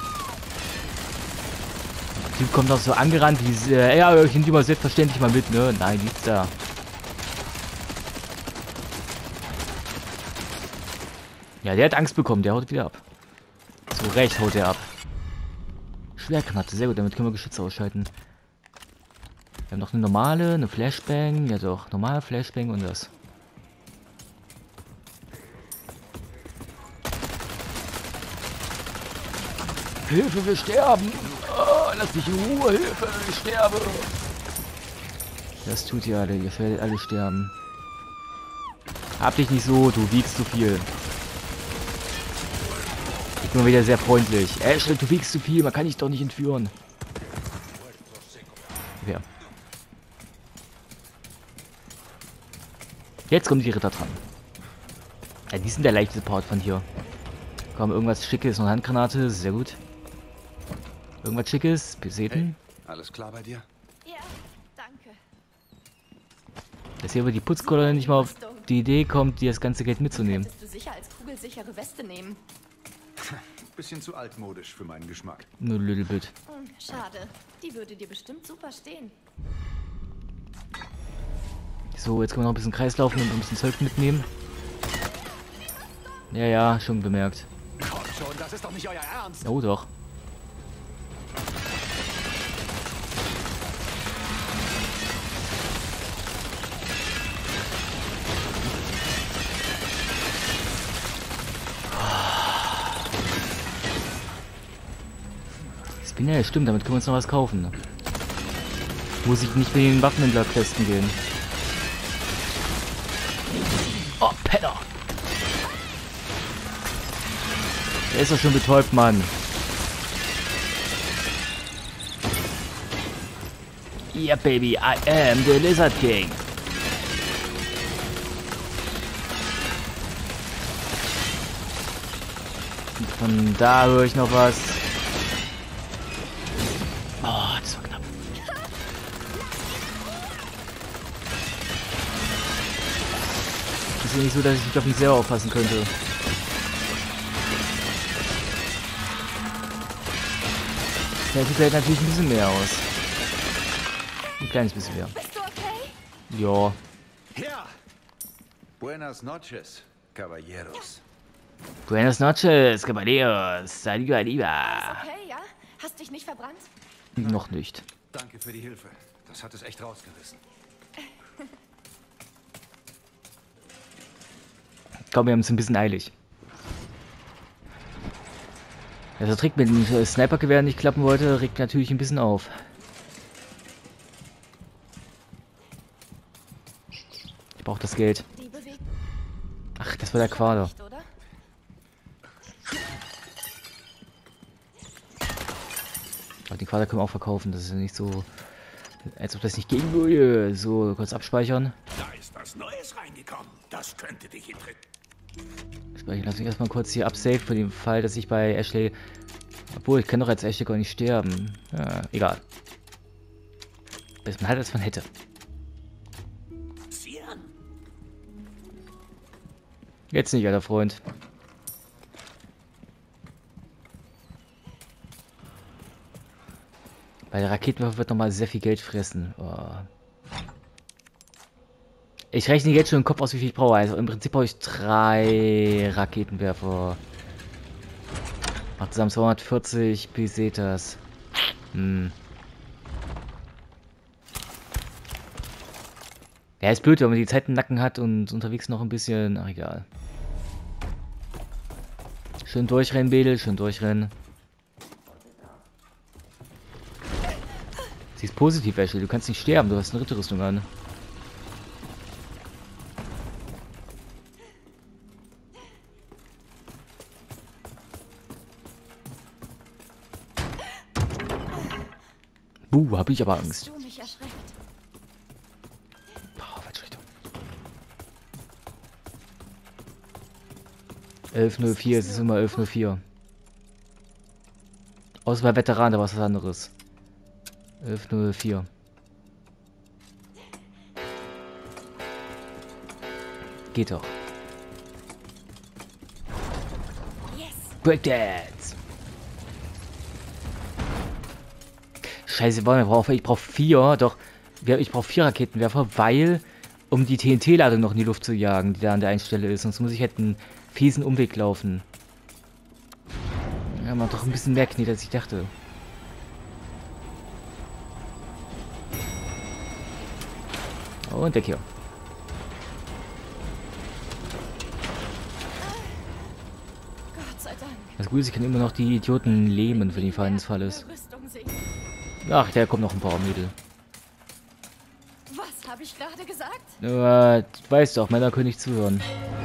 Der Typ kommt auch so angerannt, wie ja, ich nehme die mal selbstverständlich mal mit, ne? Nein, nichts da. Ja, der hat Angst bekommen, der haut wieder ab. Zu Recht haut er ab. Schwergranate, sehr gut, damit können wir Geschütze ausschalten. Wir haben noch eine normale, eine Flashbang, ja doch, normale Flashbang und das. Hilfe, wir sterben! Oh, lass mich in Ruhe, Hilfe, ich sterbe! Das tut ihr alle, ihr werdet alle sterben. Hab dich nicht so, du wiegst zu viel. Ich bin mal wieder sehr freundlich. Ashley, du wiegst zu viel, man kann dich doch nicht entführen. Ja. Jetzt kommen die Ritter dran. Ja, die sind der leichteste Part von hier. Komm, irgendwas Schickes und Handgranate, sehr gut. Irgendwas Schickes, Beseten. Hey, alles klar bei dir? Ja, danke. Dass hier aber die Putzkolonne nicht mal auf die Idee kommt, dir das ganze Geld mitzunehmen. Könntest du sicher als kugelsichere Weste nehmen. Bisschen zu altmodisch für meinen Geschmack. Nur ein little bit. Schade. Die würde dir bestimmt super stehen. So, jetzt können wir noch ein bisschen Kreislaufen und ein bisschen Zeug mitnehmen. Ja, ja, schon bemerkt. Komm schon, das ist doch nicht euer Ernst. Oh, doch. Ja, stimmt, damit können wir uns noch was kaufen. Ne? Muss ich nicht mit den Waffenhändler-Questen gehen. Oh, Penner! Der ist doch schon betäubt, Mann. Yeah, baby, I am the Lizard King. Und von da höre ich noch was. Oh, das war knapp. Ist ja nicht so, dass ich nicht auf mich selber aufpassen könnte. Der sieht halt natürlich ein bisschen mehr aus. Ein kleines bisschen mehr. Bist du okay? Ja. Ja. Buenas noches, caballeros. Buenas noches, caballeros. Saliva lieber. Okay, ja? Hast dich nicht verbrannt? Noch nicht. Danke für die Hilfe. Das hat es echt rausgerissen. Komm, wir haben es ein bisschen eilig. Ja, der Trick mit dem Snipergewehr nicht klappen wollte, regt natürlich ein bisschen auf. Ich brauche das Geld. Die bewegt Ach, das war der Quader. nicht, oder? Aber den Quader können wir auch verkaufen. Das ist ja nicht so, als ob das nicht gehen würde. So, kurz abspeichern. Da ist was Neues reingekommen. Das könnte dich interessieren. Speichern, lass mich erstmal kurz hier upsave für den Fall, dass ich bei Ashley... Obwohl, ich kann doch als Ashley gar nicht sterben. Ja, egal. Bis man halt, als man hätte. Jetzt nicht, alter Freund. Bei der Raketenwerfer wird nochmal sehr viel Geld fressen. Oh. Ich rechne jetzt schon im Kopf aus, wie viel ich brauche. Also im Prinzip brauche ich 3 Raketenwerfer. Macht zusammen 240 Pesetas. Ja, ist blöd, wenn man die Zeit im Nacken hat und unterwegs noch ein bisschen... Ach, egal. Schön durchrennen, Bedel, schön durchrennen. Sie ist positiv, Ashley. Du kannst nicht sterben, du hast eine Ritterrüstung an. Hab ich aber Angst. Du mich erschreckt. Boah, falsche Richtung. 11.04, es ist immer 11.04. Außer bei Veteranen, da war es was anderes. 11.04. Geht doch. Yes. Breakdance! Scheiße, ich brauche 4, doch. Ich brauche 4 Raketenwerfer, weil, um die TNT-Ladung noch in die Luft zu jagen, die da an der einen Stelle ist. Sonst muss ich halt einen fiesen Umweg laufen. Ja, man hat doch ein bisschen mehr Knie, als ich dachte. Und der hier. Gott sei Dank. Das Gute ist, ich kann immer noch die Idioten lähmen, wenn die Fall des Falles. Ach, der kommt noch ein paar Mädel. Was habe ich gerade gesagt? Du weißt doch, Männer können nicht zuhören.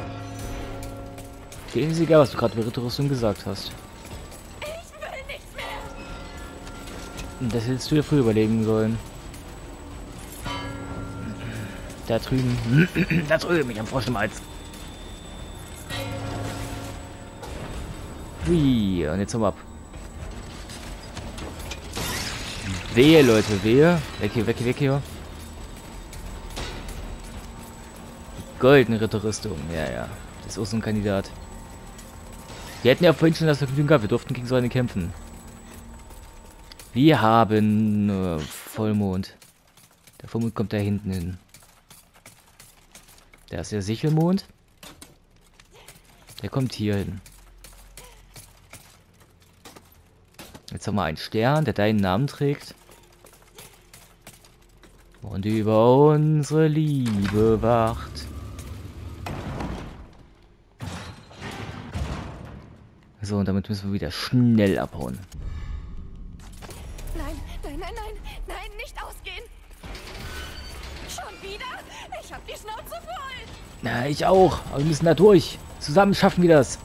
Denen ist egal, was du gerade über Ritterrüstung gesagt hast. Ich will nichts mehr. Und das hättest du dir früher überlegen sollen. Da drüben. Da drüben, ich am Frosch im Hals. Hui, und jetzt haben wir ab. Wehe, Leute, wehe. Weg hier, weg hier, weg hier. Goldene Ritterrüstung. Ja, ja. Das ist auch so ein Kandidat. Wir hätten ja vorhin schon das Vergnügen gehabt. Wir durften gegen so eine kämpfen. Wir haben Vollmond. Der Vollmond kommt da hinten hin. Da ist der Sichelmond. Der kommt hier hin. Jetzt haben wir einen Stern, der deinen Namen trägt. Und über unsere Liebe wacht. So, und damit müssen wir wieder schnell abhauen. Nein, nein, nein, nein, nein, nicht ausgehen. Schon wieder? Ich hab die Schnauze voll. Na, ich auch. Aber wir müssen da durch. Zusammen schaffen wir das.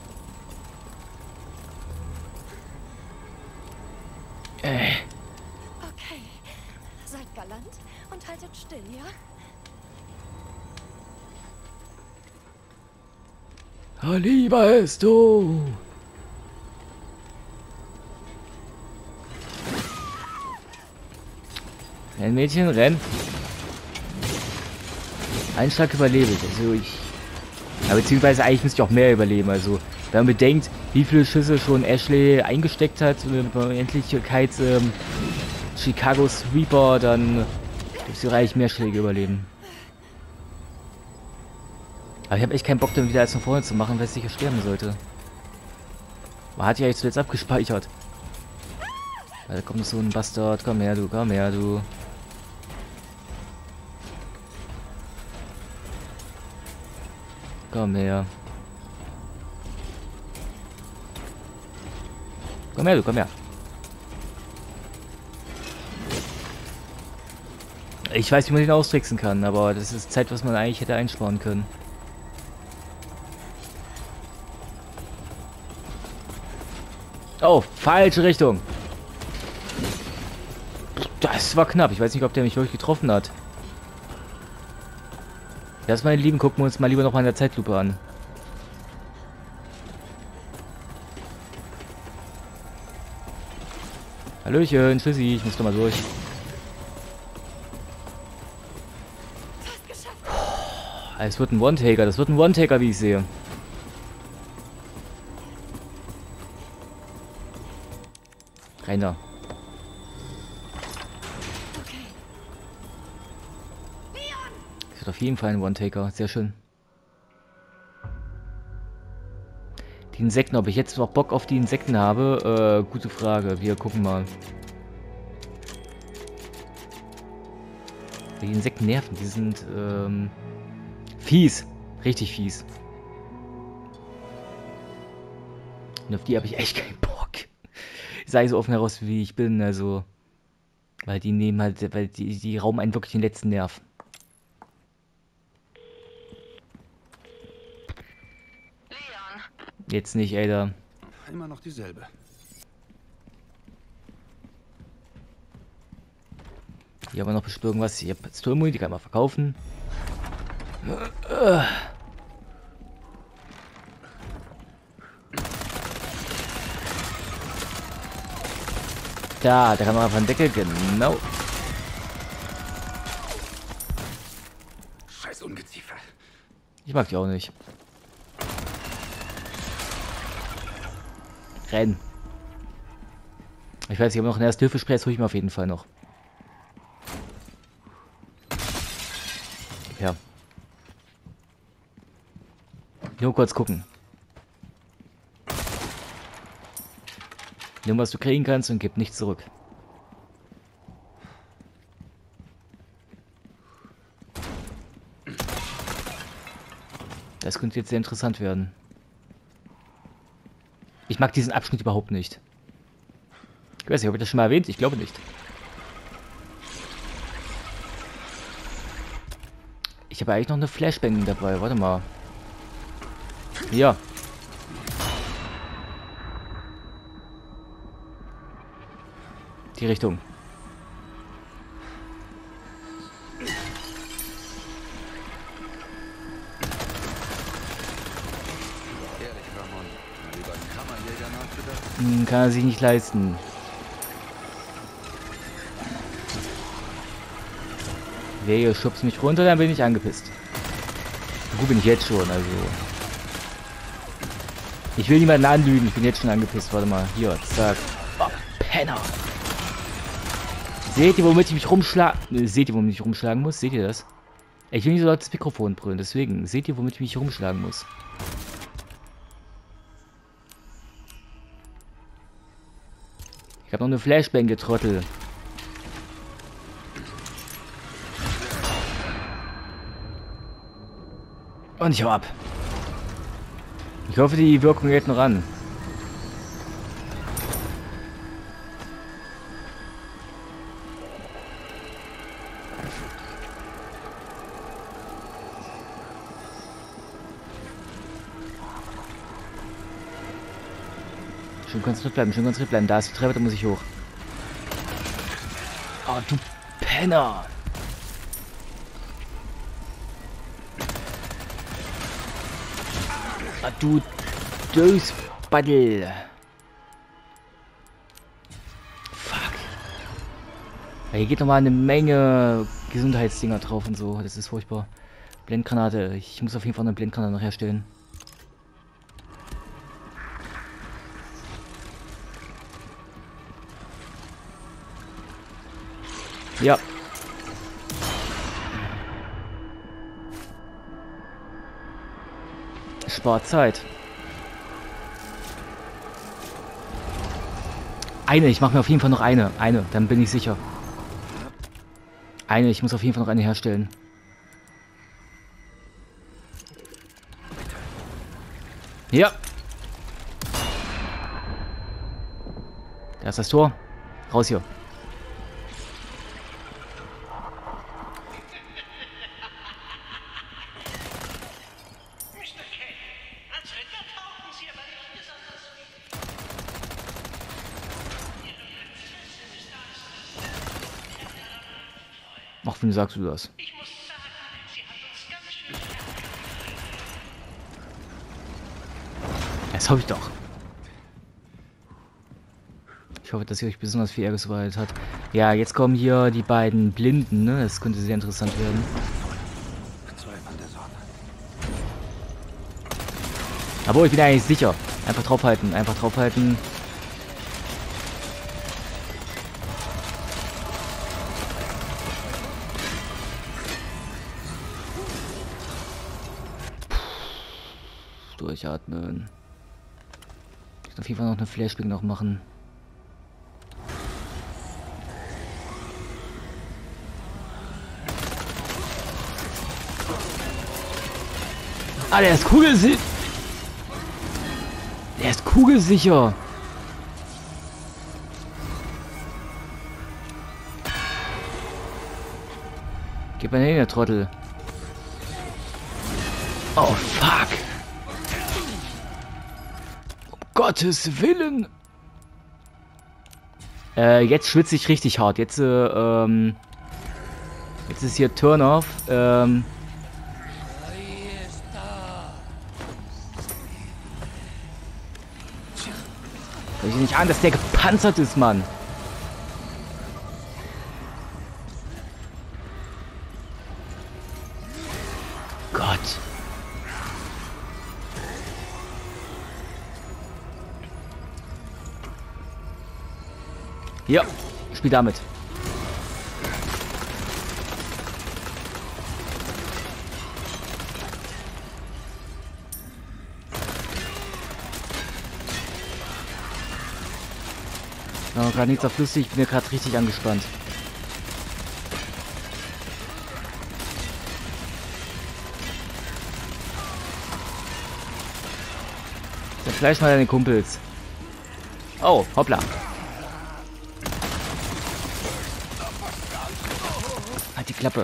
Okay, seid galant und haltet still, ja? Lieber ist du. Renn, Mädchen, renn. Einen Schlag überlebe ich. Also ja, beziehungsweise eigentlich müsste ich auch mehr überleben. Also, wenn man bedenkt, wie viele Schüsse schon Ashley eingesteckt hat, mit Endlichkeit Chicago Sweeper, dann dürfte sie eigentlich mehr Schläge überleben. Aber ich habe echt keinen Bock, dann wieder als von vorne zu machen, weil ich sicher sterben sollte. Man hat ja jetzt zuletzt abgespeichert. Da kommt noch so ein Bastard. Komm her, du, komm her, du. Komm her. Komm her, du, komm her. Ich weiß, wie man den austricksen kann, aber das ist Zeit, was man eigentlich hätte einsparen können. Oh, falsche Richtung. Das war knapp. Ich weiß nicht, ob der mich wirklich getroffen hat. Das, meine Lieben, gucken wir uns mal lieber noch mal in der Zeitlupe an. Hallöchen, tschüssi, ich muss doch mal durch. Es wird ein One-Taker, das wird ein One-Taker, wie ich sehe. Rein da. wird auf jeden Fall ein One-Taker. Sehr schön. Die Insekten, ob ich jetzt noch Bock auf die Insekten habe, gute Frage. Wir gucken mal. Die Insekten nerven, die sind fies. Richtig fies. Und auf die habe ich echt keinen Bock. Ich sage so offen heraus, wie ich bin, also. Weil die nehmen halt, weil die rauben einen wirklich den letzten Nerv. Leon. Jetzt nicht, Ada. Immer noch dieselbe. Hier haben wir noch bestimmt irgendwas. Hier Pistolmuni, die kann man verkaufen. Da kann man von Decke, genau. Scheiß Ungeziefer. Ich mag die auch nicht. Renn. Ich weiß, ich habe noch ein Erste-Hilfe-Spray, das hole ich mir auf jeden Fall noch. Ja. Nur kurz gucken. Nimm, was du kriegen kannst und gib nichts zurück. Das könnte jetzt sehr interessant werden. Ich mag diesen Abschnitt überhaupt nicht. Ich weiß nicht, habe ich das schon mal erwähnt? Ich glaube nicht. Ich habe eigentlich noch eine Flashbang dabei. Warte mal. Ja. Die Richtung. Ehrlich, Ramon, mal über einen Kammerjäger nachgedacht? Kann er sich nicht leisten. Wer hier schubst mich runter, dann bin ich angepisst. Gut bin ich jetzt schon, also. Ich will niemanden anlügen, ich bin jetzt schon angepisst. Warte mal, hier, zack. Oh, Penner. Seht ihr, womit ich mich rumschlagen... Seht ihr, womit ich rumschlagen muss? Seht ihr das? Ich will nicht so laut das Mikrofon brüllen, deswegen. Seht ihr, womit ich mich rumschlagen muss? Ich habe noch eine Flashbang, getrottel. Und ich hau ab. Ich hoffe, die Wirkung hält noch an. Schön konzentriert bleiben, schön konzentriert bleiben. Da ist die Treppe, da muss ich hoch. Oh, du Penner! Ah, du Dösbaddel! Fuck. Ja, hier geht nochmal eine Menge Gesundheitsdinger drauf und so. Das ist furchtbar. Blendgranate. Ich muss auf jeden Fall eine Blendgranate noch herstellen. Ja. Spart Zeit. Eine, ich mache mir auf jeden Fall noch eine. Eine, dann bin ich sicher. Eine, ich muss auf jeden Fall noch eine herstellen. Ja. Da ist das Tor. Raus hier. Ach, wie sagst du das? Ich muss sagen, sie hat uns ganz schön. Das hoffe ich doch. Ich hoffe, dass ihr euch besonders viel Ärger bereitet hat. Ja, jetzt kommen hier die beiden Blinden, ne? Das könnte sehr interessant werden. Aber ich bin eigentlich sicher. Einfach draufhalten, einfach draufhalten. Durchatmen. Ich kann auf jeden Fall noch eine Flashbang noch machen. Ah, der ist kugelsicher. Der ist kugelsicher. Gib mal hin, der Trottel. Oh, fuck. Um Gottes Willen. Jetzt schwitze ich richtig hart. Jetzt ist hier Turn-Off. Ich nicht an, dass der gepanzert ist, Mann. Gott. Ja, spiel damit. Ja, gerade nichts auf lustig, ich bin ja gerade richtig angespannt. Dann vielleicht mal deine Kumpels. Oh, hoppla. Halt die Klappe.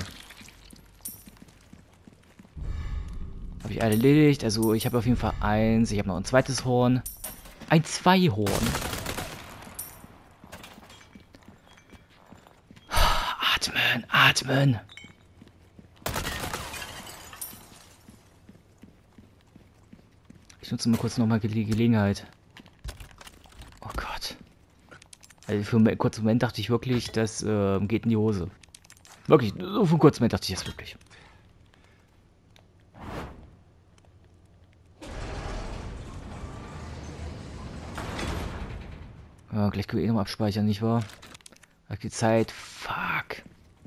Habe ich alle erledigt. Also ich habe auf jeden Fall eins. Ich habe noch ein zweites Horn. Ein Zweihorn. Atmen, atmen. Ich nutze mal kurz nochmal die Gelegenheit. Oh Gott. Also für einen kurzen Moment dachte ich wirklich, das geht in die Hose. Wirklich, so für einen kurzen Moment dachte ich das wirklich. Ja, gleich können wir eh nochmal abspeichern, nicht wahr? Die Zeit, fuck.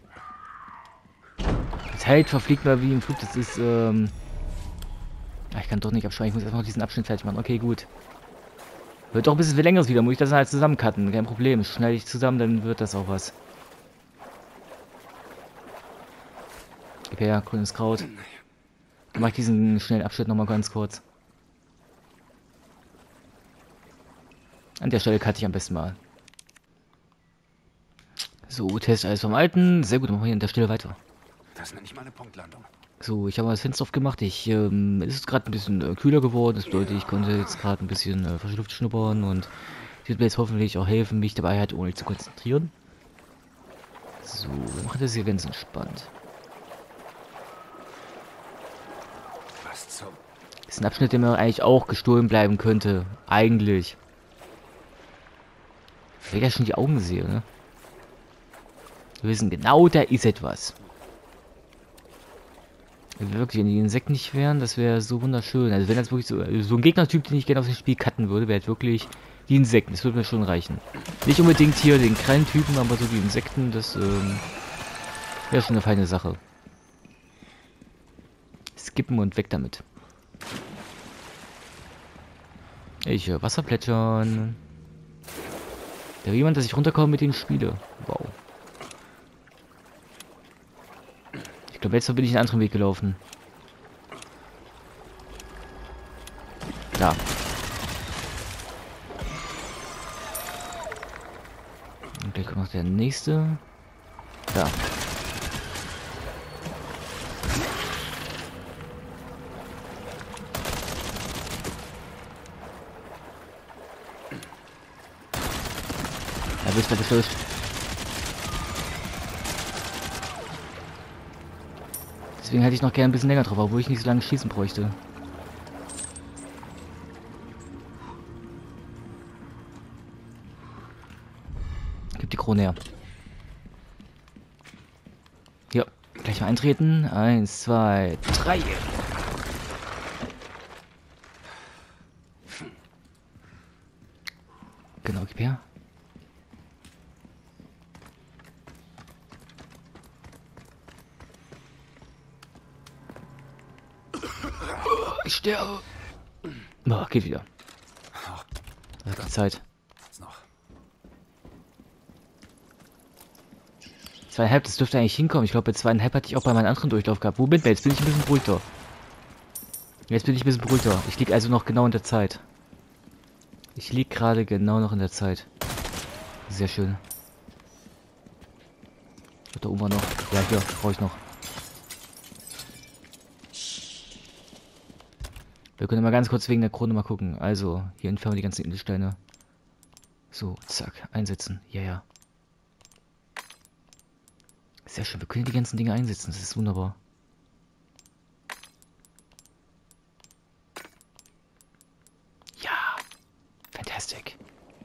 Die Zeit verfliegt mal wie im Flug, das ist, ich kann doch nicht abspeichern, ich muss erstmal noch diesen Abschnitt fertig machen. Okay, gut. Wird doch ein bisschen längeres wieder, muss ich das halt zusammencutten, kein Problem. Schneide ich zusammen, dann wird das auch was. Gib her, grünes Kraut. Dann mache ich diesen schnellen Abschnitt nochmal ganz kurz. An der Stelle cutte ich am besten mal. So, Test alles vom Alten. Sehr gut, dann machen wir hier an der Stelle weiter. Das nenne ich mal eine Punktlandung. So, ich habe mal das Fenster aufgemacht. Es ist gerade ein bisschen kühler geworden. Das bedeutet, ich konnte jetzt gerade ein bisschen frische Luft schnuppern und das wird mir jetzt hoffentlich auch helfen, mich dabei halt ohne zu konzentrieren. So, wir machen das hier ganz entspannt. Was zum... Das ist ein Abschnitt, der mir eigentlich auch gestohlen bleiben könnte. Eigentlich. Wenn ich ja schon die Augen sehe, ne? Wir wissen genau, da ist etwas. Wirklich, wenn die Insekten nicht wären, das wäre so wunderschön. Also wenn das wirklich so ein Gegnertyp, den ich gerne auf dem Spiel cutten würde, wäre halt wirklich die Insekten. Das würde mir schon reichen. Nicht unbedingt hier den Krallentypen, aber so die Insekten, das wäre schon eine feine Sache. Skippen und weg damit. Ich höre Wasser plätschern. Da will jemand, dass ich runterkomme mit den Spiele. Wow. Ich glaube, jetzt bin ich einen anderen Weg gelaufen. Da. Und gleich kommt noch der nächste. Da. Da bist du getötet. Deswegen hätte ich noch gerne ein bisschen länger drauf, obwohl ich nicht so lange schießen bräuchte. Gib die Krone her. Ja, gleich mal eintreten. 1, 2, 3. Genau, gib her. Ich sterbe. Boah, geht wieder. Das hat die Zeit. Noch. 2,5, das dürfte eigentlich hinkommen. Ich glaube, bei 2,5 hatte ich auch bei meinem anderen Durchlauf gehabt. Wo bin ich? Jetzt bin ich ein bisschen beruhigter. Jetzt bin ich ein bisschen beruhigter. Ich liege also noch genau in der Zeit. Ich liege gerade genau noch in der Zeit. Sehr schön. Da oben war noch. Ja, hier brauche ich noch. Wir können mal ganz kurz wegen der Krone mal gucken. Also, hier entfernen wir die ganzen Edelsteine. So, zack, einsetzen. Ja, ja. Sehr schön, wir können die ganzen Dinge einsetzen. Das ist wunderbar. Ja, fantastic.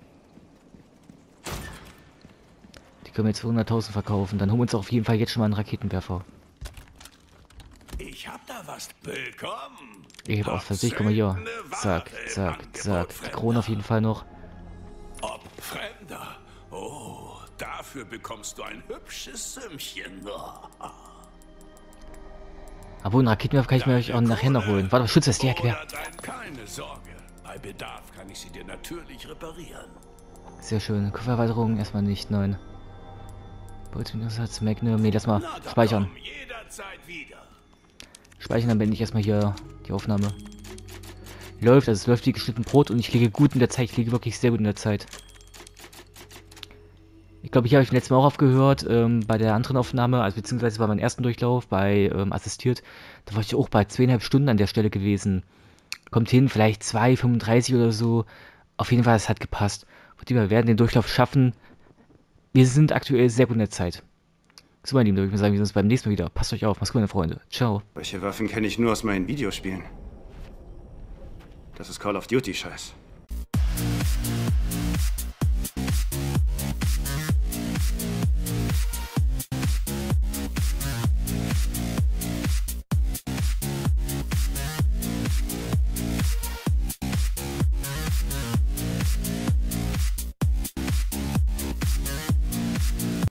Die können wir jetzt für 100.000 verkaufen. Dann holen wir uns auf jeden Fall jetzt schon mal einen Raketenwerfer. Ich hab da was. Willkommen. Ich habe auch für sich, guck mal hier. Zack, zack, zack. Die Krone auf jeden Fall noch. Ob Fremder. Oh, dafür bekommst du ein hübsches Sümmchen. Obwohl, einen Raketenwerfer kann ich mir euch auch nachher noch holen. Warte, Schutzweste, ja, quer. Keine Sorge. Bei Bedarf kann ich sie dir natürlich reparieren. Sehr schön. Kupfererweiterung erstmal nicht, nein. Bolzensatz, Magnum, nee, lass mal speichern. Komm, jederzeit wieder. Speichern, dann beende ich erstmal hier die Aufnahme. Läuft, also es läuft wie geschnitten Brot und ich liege gut in der Zeit. Ich liege wirklich sehr gut in der Zeit. Ich glaube, hier habe ich letztes Mal auch aufgehört, bei der anderen Aufnahme, also beziehungsweise bei meinem ersten Durchlauf, bei Assistiert. Da war ich auch bei 2,5 Stunden an der Stelle gewesen. Kommt hin, vielleicht 2,35 oder so. Auf jeden Fall, es hat gepasst. Wir werden den Durchlauf schaffen. Wir sind aktuell sehr gut in der Zeit. So, meine Lieben, da würde ich mal sagen, wir sehen uns beim nächsten Mal wieder. Passt euch auf, macht's gut, meine Freunde. Ciao. Solche Waffen kenne ich nur aus meinen Videospielen. Das ist Call of Duty-Scheiß.